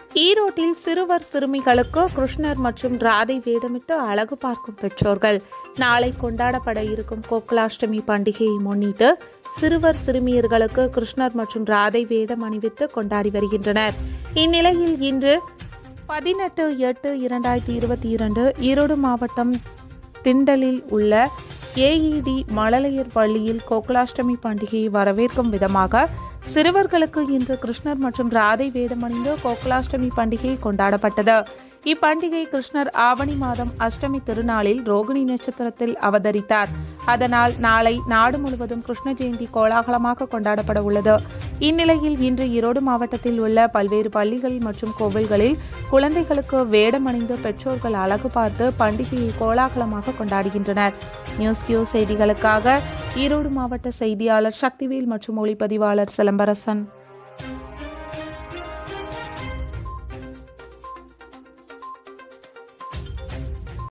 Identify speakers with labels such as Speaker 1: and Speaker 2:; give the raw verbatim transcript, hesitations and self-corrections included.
Speaker 1: ஈரோட்டில் சிறுவர் சிறுமிகளுக்கு கிருஷ்ணர் மற்றும் ராதை வேடமிட்டு அழகு பார்க்கும் பெற்றோர்கள். நாளை கொண்டாடப்பட இருக்கும் கோகுலாஷ்டமி பண்டிகையை முன்னிட்டு சிறுவர் சிறுமியர்களுக்கு கிருஷ்ணர் மற்றும் ராதை வேடம் அணிவித்து கொண்டாடி வருகின்றனர். இந்நிலையில் இன்று பதினெட்டு எட்டு இரண்டாயிரத்தி இருபத்தி இரண்டு ஈரோடு மாவட்டம் திண்டலில் உள்ள ஏஇடி மழலையர் பள்ளியில் கோகுலாஷ்டமி பண்டிகையை வரவேற்கும் விதமாக சிறுவர்களுக்கு இன்று கிருஷ்ணர் மற்றும் ராதை வேடமணிந்து கோகுலாஷ்டமி பண்டிகை கொண்டாடப்பட்டது. இப்பண்டிகை கிருஷ்ணர் ஆவணி மாதம் அஷ்டமி திருநாளில் ரோகிணி நட்சத்திரத்தில் அவதரித்தார். அதனால் நாளை நாடு முழுவதும் கிருஷ்ண ஜெயந்தி கோலாகலமாக கொண்டாடப்பட உள்ளது. இந்நிலையில் இன்று ஈரோடு மாவட்டத்தில் உள்ள பல்வேறு பள்ளிகள் மற்றும் கோவில்களில் குழந்தைகளுக்கு வேடமணிந்து பெற்றோர்கள் அழகு பார்த்து பண்டிகையை கோலாகலமாக கொண்டாடுகின்றனர். நியூஸ் கியூ செய்திகளுக்காக ஈரோடு மாவட்ட செய்தியாளர் சக்திவேல் மற்றும் ஒளிப்பதிவாளர் சிலம்பரசன்.